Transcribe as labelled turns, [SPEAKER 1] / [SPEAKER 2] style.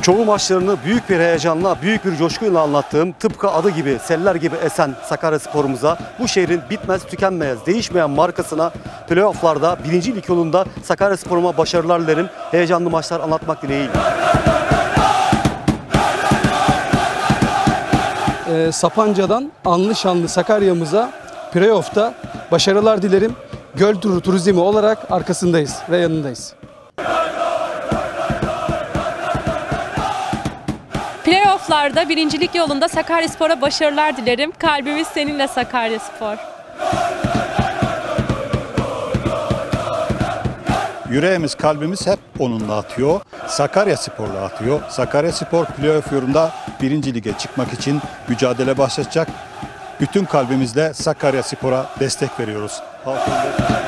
[SPEAKER 1] Çoğu maçlarını büyük bir heyecanla, büyük bir coşkuyla anlattığım, tıpkı adı gibi, seller gibi esen Sakaryaspor'umuza, bu şehrin bitmez tükenmez, değişmeyen markasına playoff'larda 1. Lig yolunda Sakaryaspor'uma başarılar dilerim. Heyecanlı maçlar anlatmak dileğiyle.
[SPEAKER 2] Sapanca'dan anlı şanlı Sakarya'mıza playoff'ta başarılar dilerim. Göl Turu Turizmi olarak arkasındayız ve yanındayız.
[SPEAKER 3] Playoff'larda birincilik yolunda Sakaryaspor'a başarılar dilerim. Kalbimiz seninle Sakaryaspor.
[SPEAKER 4] Yüreğimiz, kalbimiz hep onunla atıyor. Sakaryaspor'la atıyor. Sakaryaspor playoff yolunda 1. Lig'e çıkmak için mücadele başlatacak. Bütün kalbimizle Sakaryaspor'a destek veriyoruz.